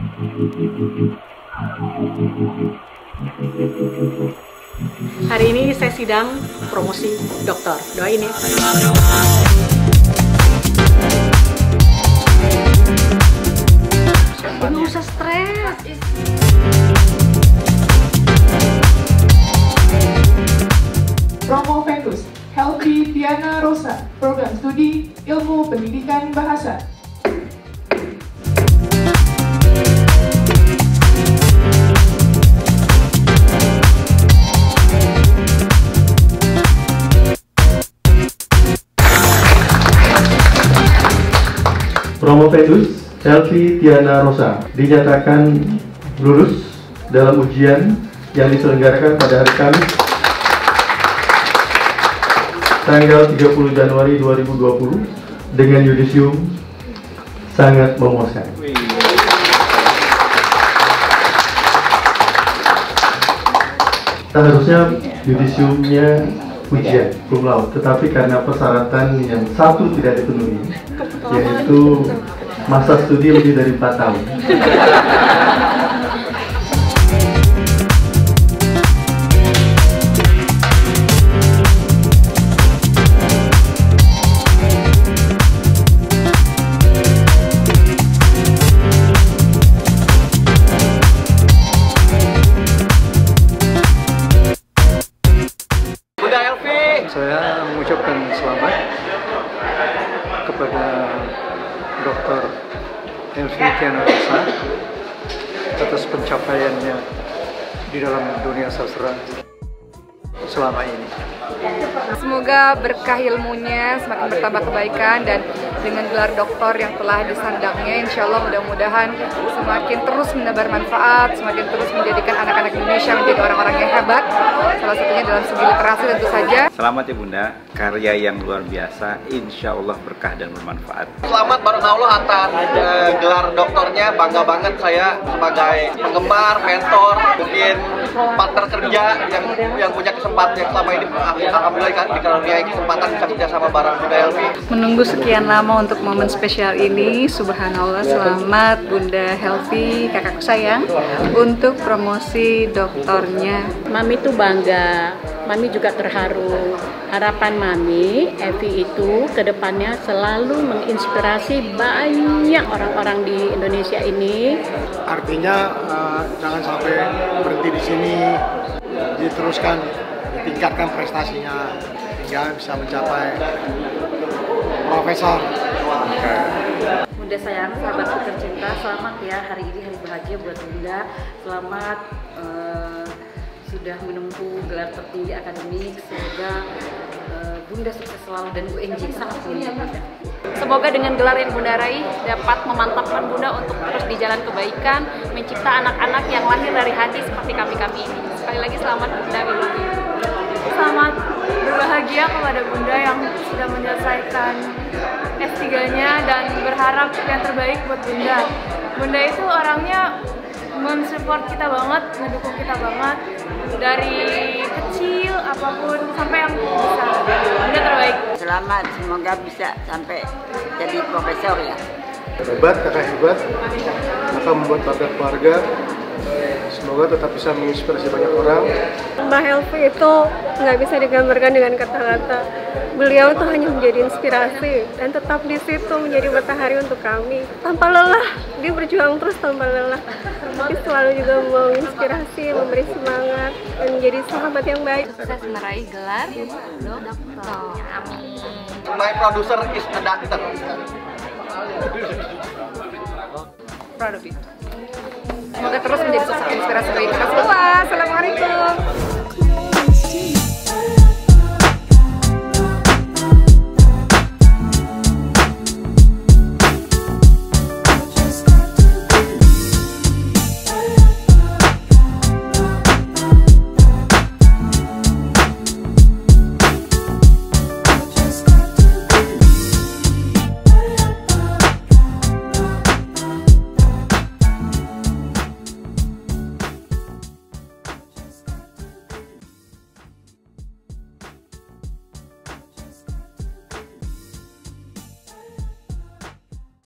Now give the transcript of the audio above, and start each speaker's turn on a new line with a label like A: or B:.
A: Hari ini saya sidang promosi dokter. Doain ya. Nggak usah stres.
B: Promo Venus, Healthy Diana Rosa, Program Studi Ilmu Pendidikan Bahasa.
C: Promo Venus, Healthy Diana Rosa dinyatakan lulus dalam ujian yang diselenggarakan pada hari Kamis tanggal 30 Januari 2020 dengan yudisium sangat memuaskan. Seharusnya yudisiumnya ujian cum laude, tetapi karena persyaratan yang satu tidak dipenuhi, yaitu masa studi lebih dari 4 tahun.
D: Saya mengucapkan selamat kepada Dr. Healthy Diana Rosa atas pencapaiannya di dalam dunia sastra selama ini.
E: Semoga berkah ilmunya semakin bertambah kebaikan, dan dengan gelar doktor yang telah disandangnya, insya Allah mudah-mudahan semakin terus menebar manfaat, semakin terus menjadikan anak-anak Indonesia menjadi orang-orang yang hebat, salah satunya dalam segi literasi tentu saja.
F: Selamat ya Bunda, karya yang luar biasa, insya Allah berkah dan bermanfaat.
G: Selamat Barokallah atas gelar doktornya, bangga banget saya sebagai penggemar, mentor, mungkin partner kerja yang punya kesempatan yang selama ini alhamdulillah dikaruniai kesempatan bisa kerja sama bareng Bunda Helvi.
E: Menunggu sekian lama untuk momen spesial ini, subhanallah, selamat Bunda Helvi, kakakku sayang, untuk promosi doktornya.
A: Mami tuh bangga, Mami juga terharu. Harapan Mami, Evi itu kedepannya selalu menginspirasi banyak orang-orang di Indonesia ini.
D: Artinya jangan sampai berhenti di sini, diteruskan, ditingkatkan prestasinya hingga bisa mencapai profesor.
H: Bunda sayang, sahabatku tercinta, selamat ya, hari ini hari bahagia buat Bunda. Selamat sudah menempuh gelar tertinggi akademik. Semoga Bunda sukses selalu dan UNJ sangat punya Bunda.
I: Semoga dengan gelar yang Bunda raih dapat memantapkan Bunda untuk terus di jalan kebaikan, mencipta anak-anak yang lahir dari hati seperti kami-kami ini. Sekali lagi selamat Bunda.
E: Selamat berbahagia kepada Bunda yang sudah menyelesaikan S3-nya, dan berharap yang terbaik buat Bunda. Bunda itu orangnya mensupport kita banget, mendukung kita banget, dari kecil apapun sampai yang besar. Bunda terbaik.
H: Selamat, semoga bisa sampai jadi profesor ya.
D: Hebat, kakak hebat, kakak membuat bangga keluarga. Semoga tetap bisa menginspirasi banyak orang.
E: Mbak Helvi itu nggak bisa digambarkan dengan kata-kata. Beliau tuh hanya menjadi inspirasi dan tetap di situ menjadi matahari untuk kami. Tanpa lelah, dia berjuang terus tanpa lelah. Dia selalu juga menginspirasi, memberi semangat, dan menjadi sahabat yang baik.
I: Sukses meraih gelar doktor. Amin.
G: My producer is a doctor.
E: Proud of you. Semoga terus menjadi sosok inspirasi bagi kita semua. Assalamualaikum.